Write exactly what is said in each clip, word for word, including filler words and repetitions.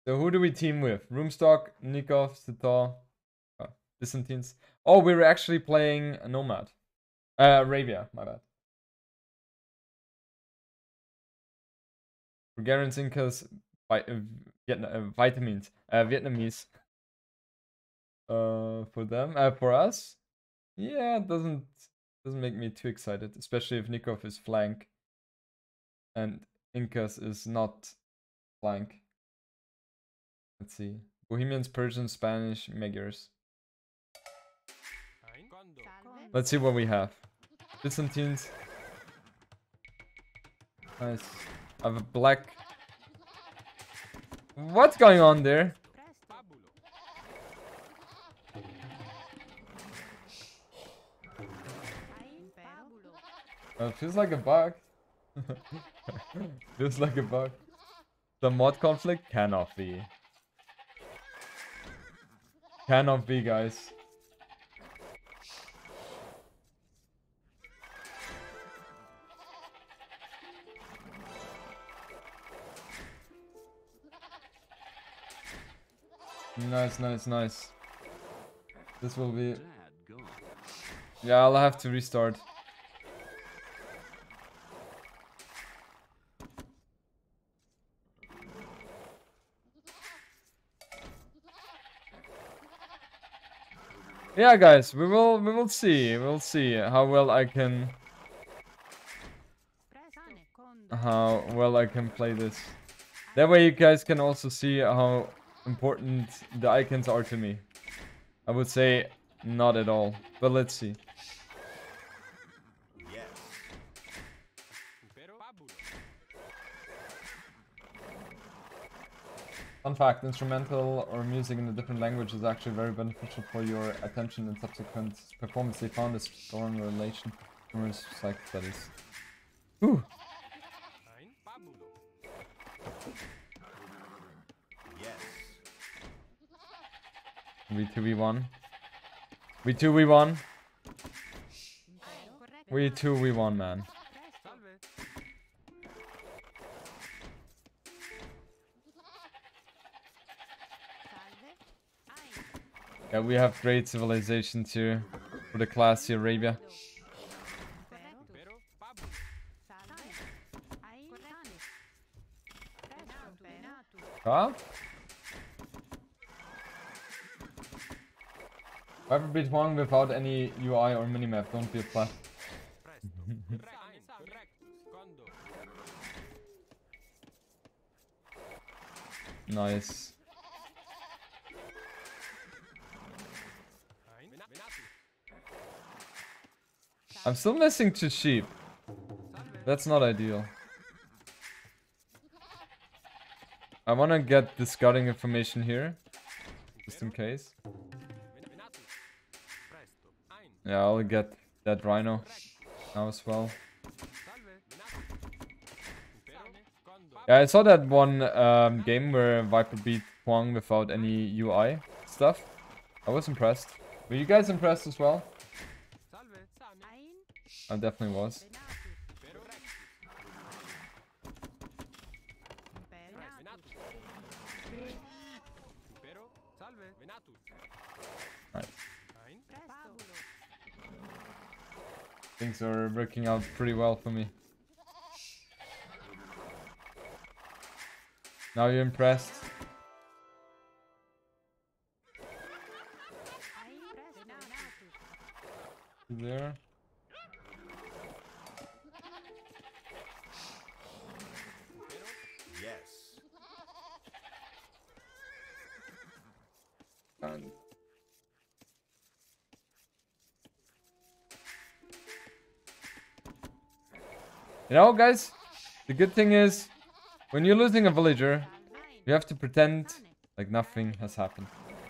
So who do we team with? Rubenstock, Nicov, Sitaux, oh, Byzantines. Oh, we're actually playing a Nomad. Uh, Arabia, my bad. Bulgarians, Incas, vi uh, Vietna uh, vitamins, uh, Vietnamese. Uh, for them, uh, for us, yeah, it doesn't doesn't make me too excited, especially if Nicov is flank and Incas is not flank. Let's see, Bohemians, Persians, Spanish, Magyars. Let's see what we have. Byzantines. Nice. I have a black. What's going on there? Uh, feels like a bug. Feels like a bug. The mod conflict cannot be. Cannot be, guys. Nice, nice, nice. This will be... Yeah, I'll have to restart. Yeah, guys, we will we will see. We'll see how well I can how well I can play this. That way you guys can also see how important the icons are to me. I would say not at all, but let's see. Fun fact, instrumental or music in a different language is actually very beneficial for your attention and subsequent performance. They found a strong relation in numerous psych studies. Ooh. We two v one. We two v one. We two v one, man. Yeah, we have great civilization too for the classy Arabia. Huh? Ever beat one without any U I or minimap, don't be a flat. Nice. I'm still missing two sheep. That's not ideal. I wanna get the scouting information here, just in case. Yeah, I'll get that rhino now as well. Yeah, I saw that one um, game where Viper beat Huang without any U I stuff. I was impressed. Were you guys impressed as well? I definitely was. Nice. Things are working out pretty well for me. Now you're impressed. There. Yes. And you know, guys, the good thing is, when you're losing a villager, you have to pretend like nothing has happened.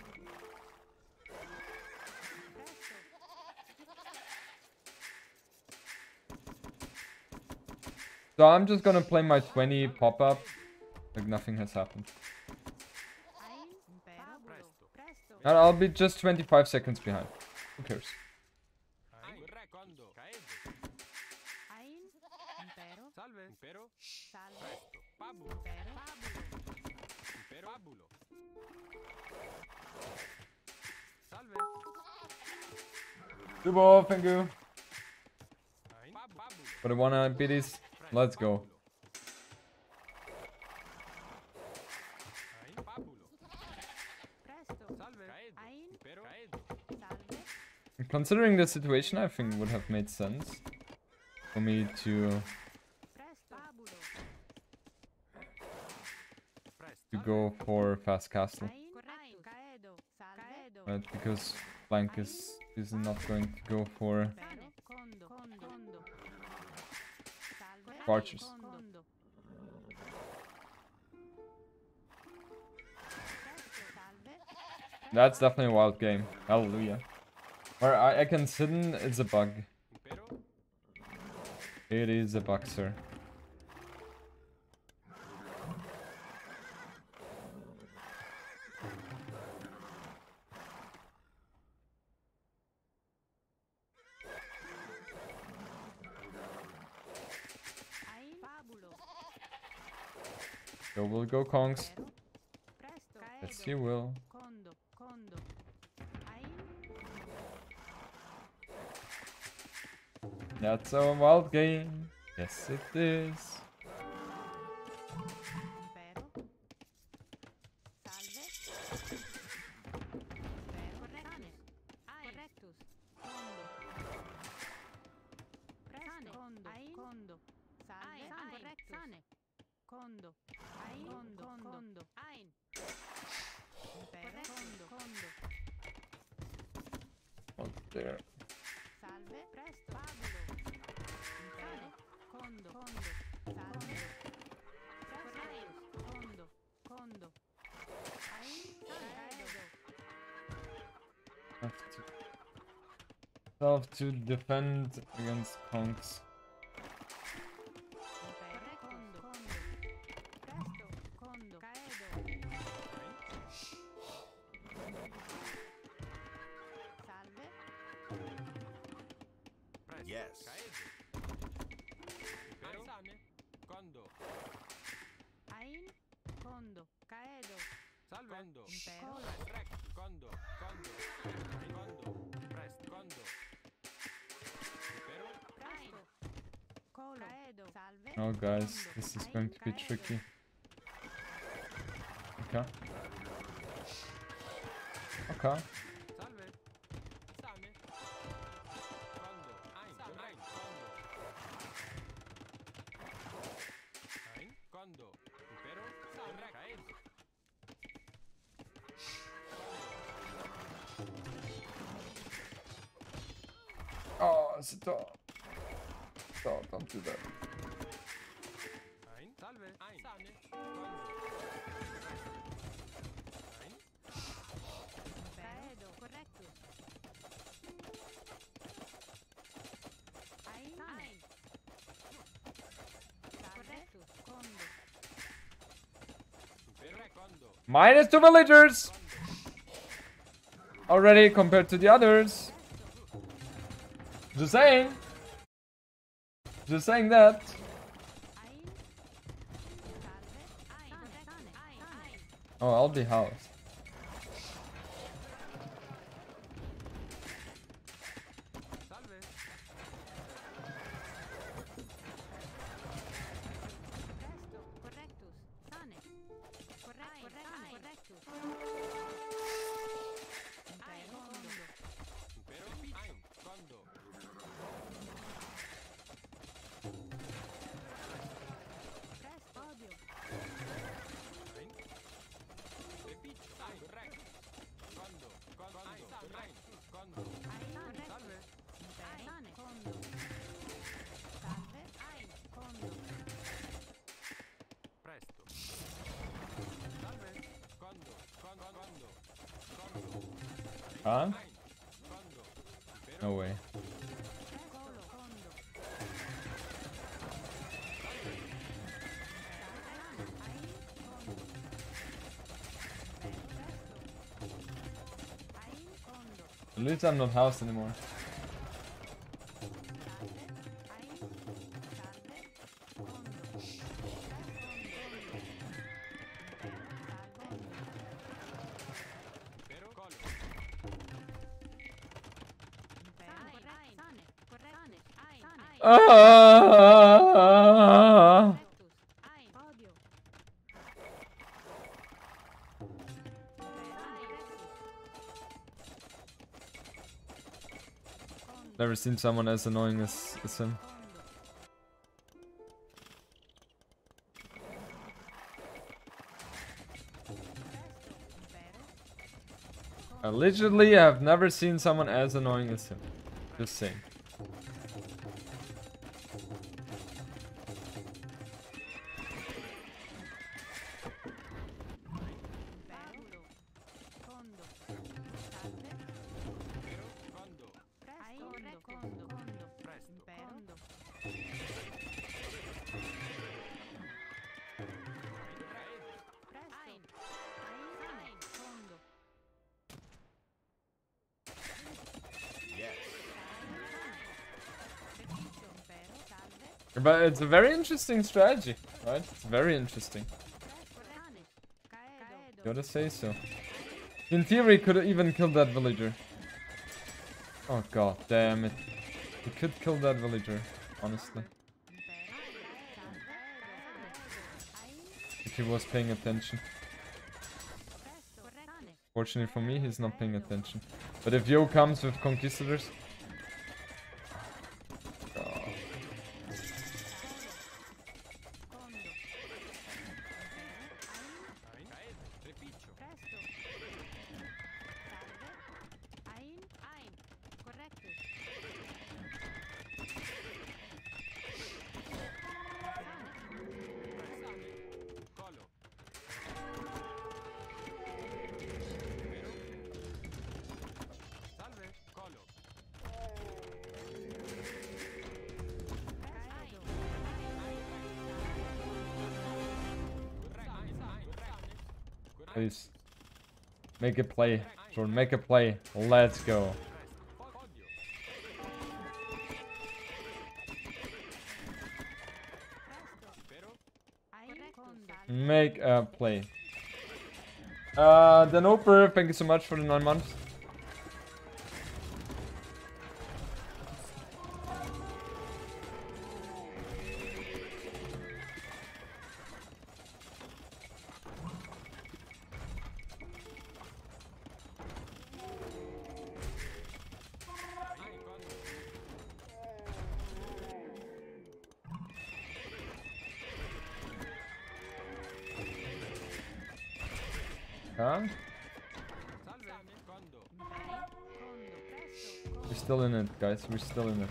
So I'm just gonna play my twenty pop-up like nothing has happened. And I'll be just twenty-five seconds behind. Who cares? Salve. Impero. Salve. Presto. Pabulo. Impero. Impero. Pabulo. Super, thank you. For the one hundred biddies, let's go. Considering the situation, I think it would have made sense for me to to go for fast castle, right? Because flank is is not going to go for archers. That's definitely a wild game. Hallelujah. Or I, I can sit in, it's a bug. It is a bug, sir. So we'll go Kongs. Yes, you will. That's a wild game. Yes, it is. Oh, there. Have to, have to defend against Kongs. Yes. Oh guys, this is going to be tricky. Okay. Okay. Oh, Sitaux. Sitaux, don't do that. Minus two villagers already compared to the others. Just saying. Just saying that. Oh, I'll be housed. Huh? No way. At least I'm not housed anymore. Ah! Never seen someone as annoying as, as him. Allegedly, I've never seen someone as annoying as him. Just saying. But it's a very interesting strategy, right? It's very interesting. Gotta say so. In theory, could have even killed that villager. Oh god damn it. He could kill that villager, honestly. If he was paying attention. Fortunately for me, he's not paying attention. But if Yo comes with conquistadors... Please. Make a play. Jordan, make a play. Let's go. Make a play. Uh, Danoper, thank you so much for the nine months. Huh? We're still in it, guys. We're still in it.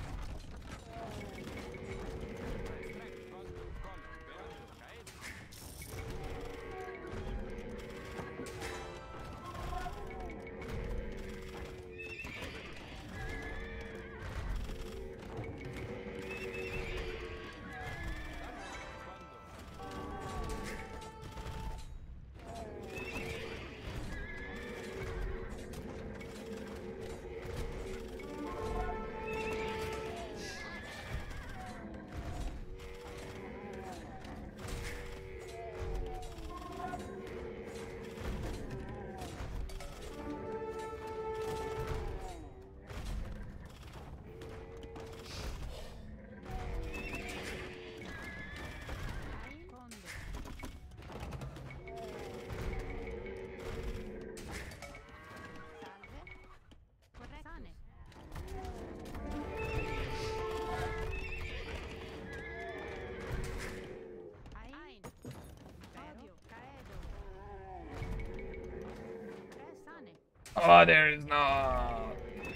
Oh, there is not.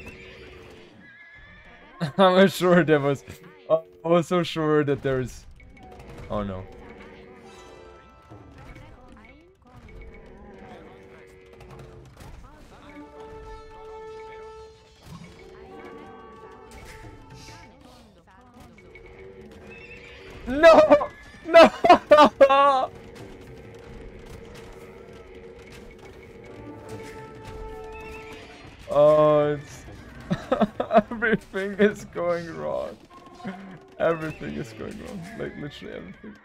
I was sure there was. Oh, I was so sure that there is. Oh no. No! No! Oh, it's everything is going wrong. Everything is going wrong. Like literally everything.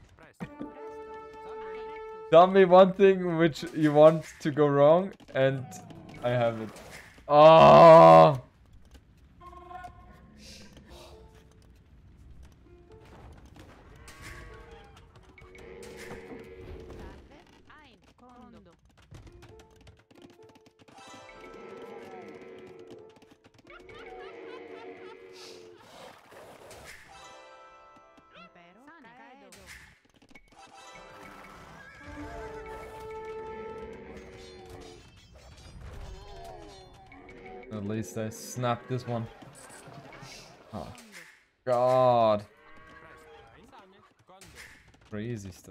Tell me one thing which you want to go wrong, and I have it. Oh. At least I snapped this one. Oh, God. Crazy stuff.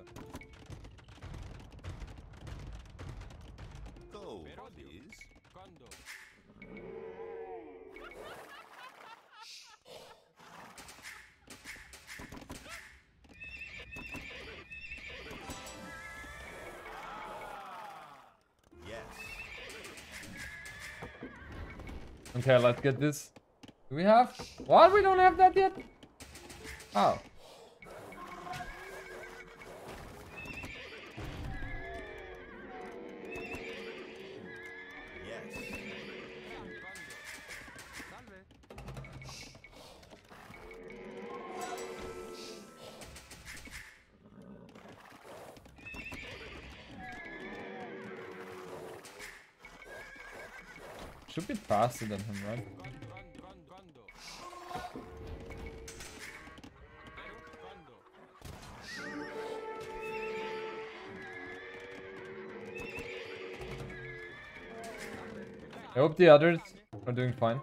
Okay, let's get this. Do we have? What? We don't have that yet? Oh. Should be faster than him, right? I hope the others are doing fine.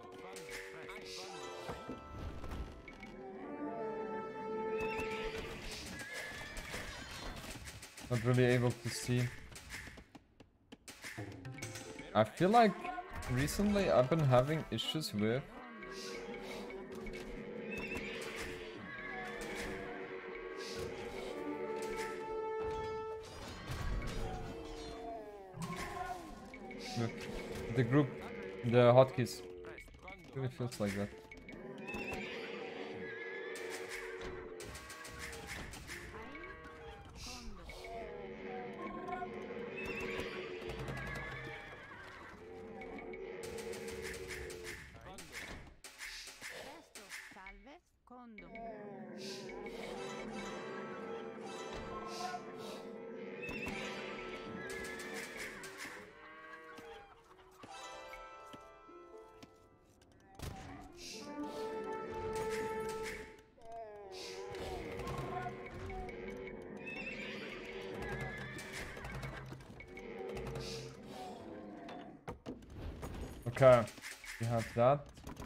Not really able to see. I feel like recently I've been having issues with with the group, the hotkeys. It really feels like that. Okay, we have that.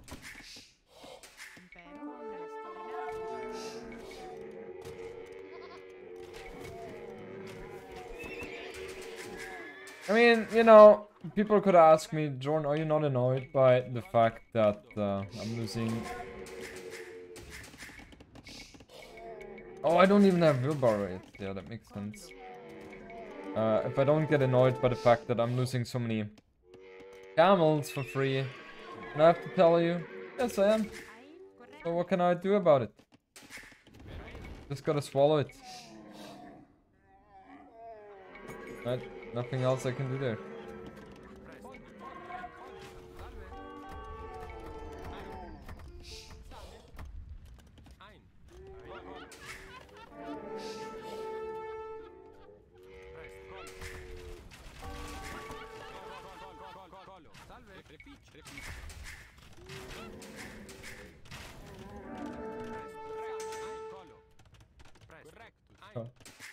I mean, you know, people could ask me, Jordan, are you not annoyed by the fact that uh, I'm losing... Oh, I don't even have wheelbarrow yet. Yeah, that makes sense. Uh, if I don't get annoyed by the fact that I'm losing so many camels for free, and I have to tell you, yes I am. So what can I do about it? Just gotta swallow it. Right? Nothing else I can do there. Oh.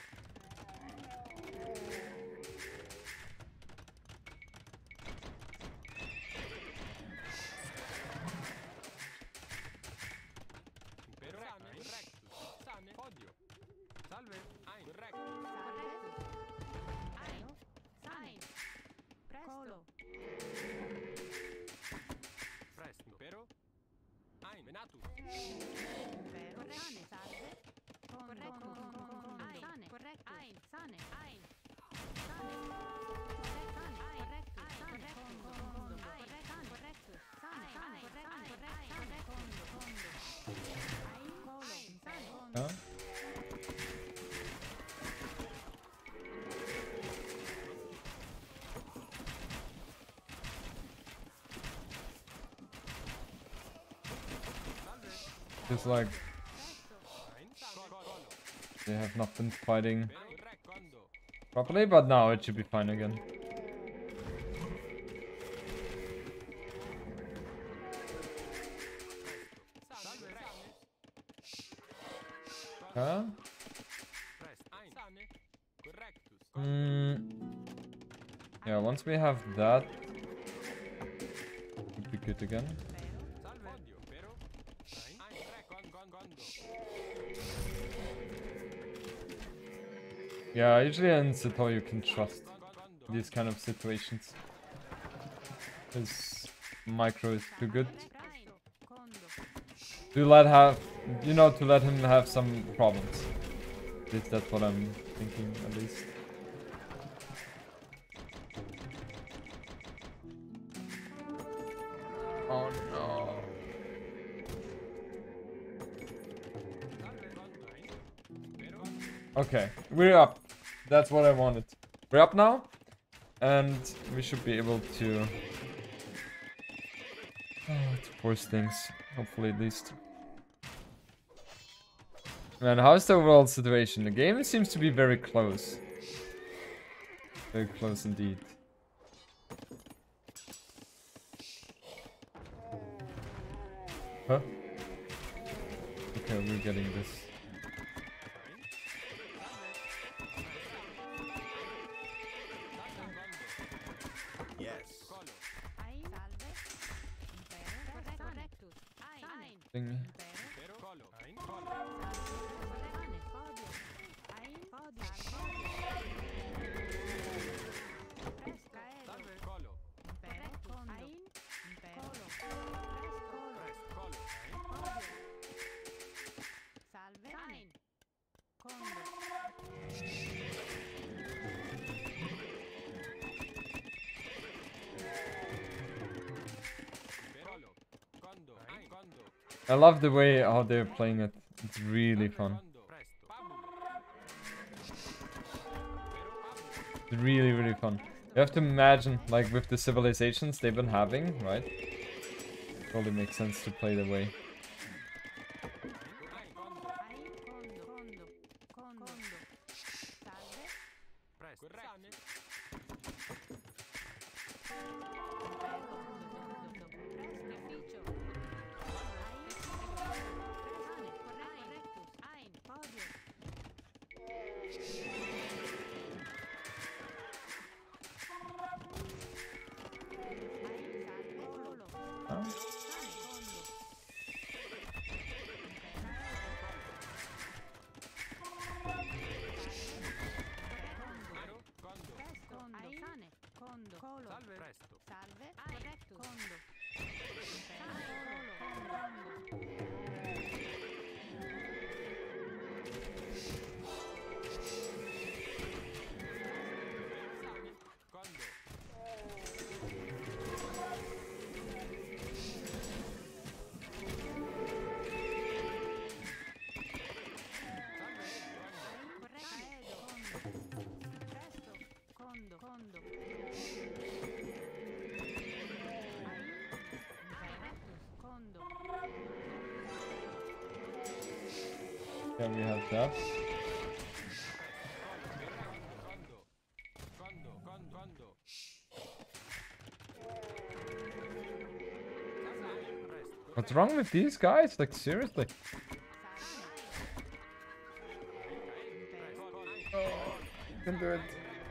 Huh? It's like they have not been fighting properly, but now it should be fine again. Huh? Mm. Yeah, once we have that, good again. Yeah, usually in Sitaux you can trust these kind of situations. His micro is too good. To let have, you know, to let him have some problems. At least that's what I'm thinking, at least. Oh no. Okay, we're up. That's what I wanted. We're up now, and we should be able to, oh, to force things. Hopefully, at least. Man, how's the overall situation? The game seems to be very close. Very close indeed. Huh? Okay, we're getting this. Thing. I love the way how they're playing it. It's really fun. It's really, really fun. You have to imagine, like, with the civilizations they've been having, right? It probably makes sense to play the way. Yeah, we have that. What's wrong with these guys? Like, seriously? Oh, you can do it.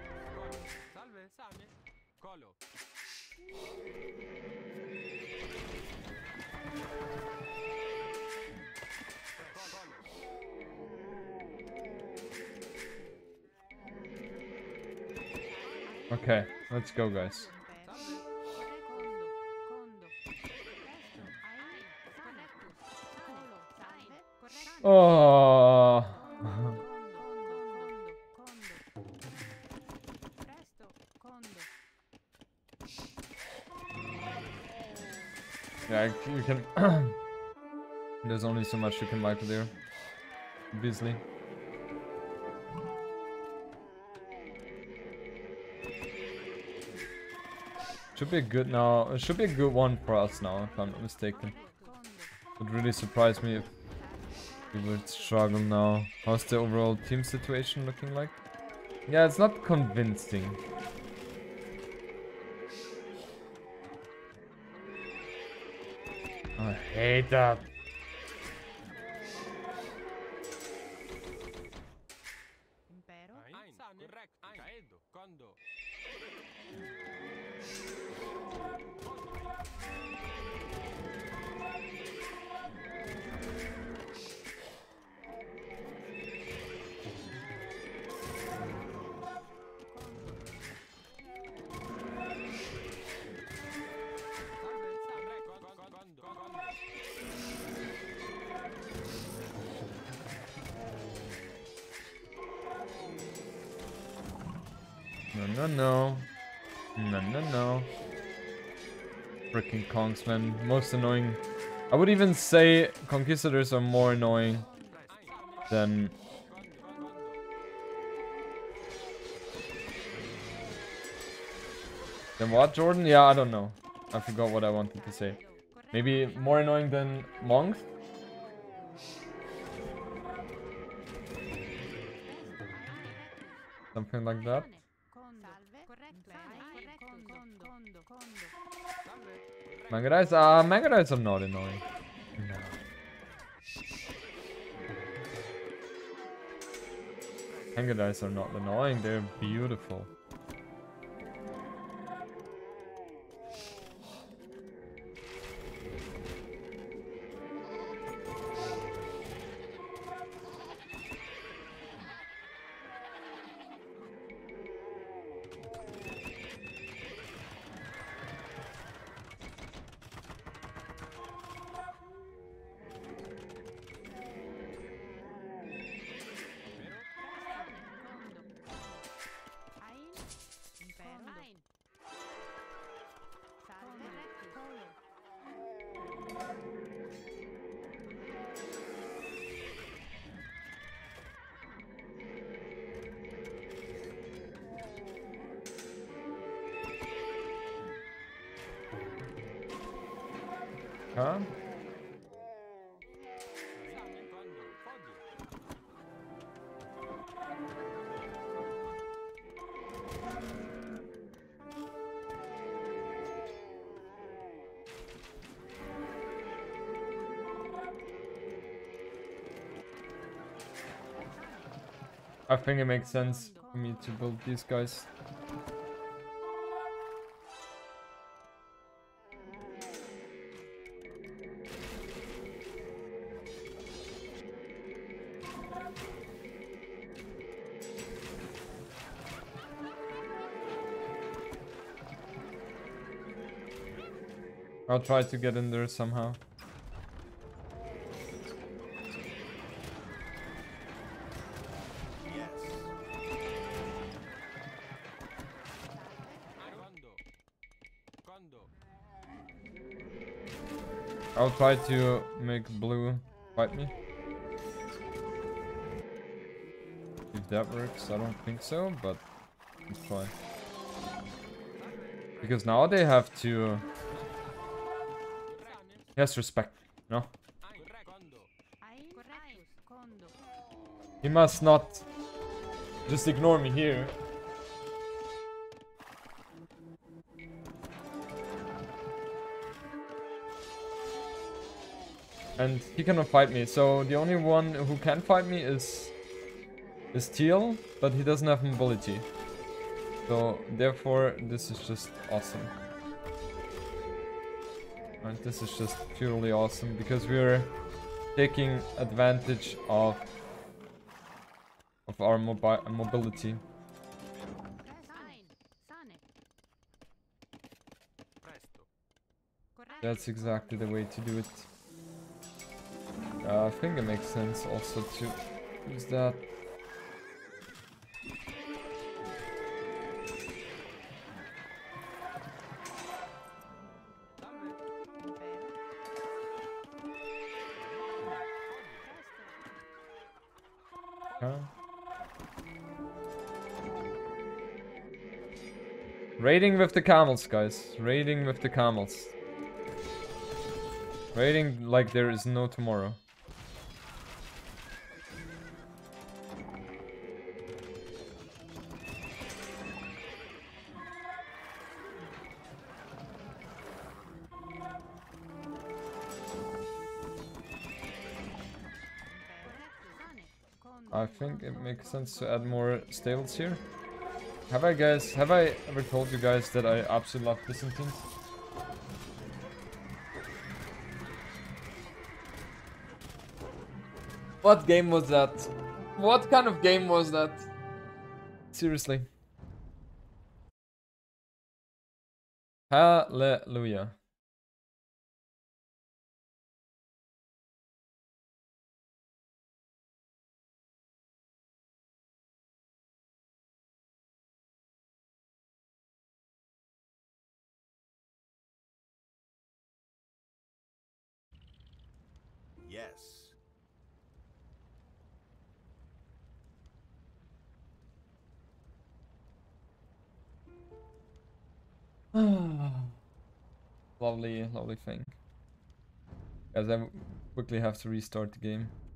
Okay, let's go, guys. Oh. Yeah, you can. There's only so much you can micro there, obviously. Should be a good now. It should be a good one for us now, if I'm not mistaken. Would really surprise me if we would struggle now. How's the overall team situation looking like? Yeah, it's not convincing. I hate that. no, no. No, no, no. Freaking Kongs, man. Most annoying. I would even say Conquistadors are more annoying than... Than what, Jordan? Yeah, I don't know. I forgot what I wanted to say. Maybe more annoying than Monks? Something like that. Manga Dice? Ah, uh, Manga Dice are not annoying. No. Manga Dice are not annoying, they're beautiful. Huh? I think it makes sense for me to build these guys. I'll try to get in there somehow. I'll try to make blue fight me. If that works, I don't think so, but let's try. Because now they have to... He has respect, no? He must not just ignore me here. And he cannot fight me, so the only one who can fight me is is Teal, but he doesn't have mobility. So therefore this is just awesome. Right, this is just purely awesome because we're taking advantage of of our mobi mobility. That's exactly the way to do it. Uh, I think it makes sense also to use that. Okay. Raiding with the camels, guys. Raiding with the camels. Raiding like there is no tomorrow. I think it makes sense to add more stables here. Have I guys, have I ever told you guys that I absolutely love Byzantines? What game was that? What kind of game was that? Seriously. Hallelujah. Yes. Lovely, lovely thing. Guys, I quickly have to restart the game.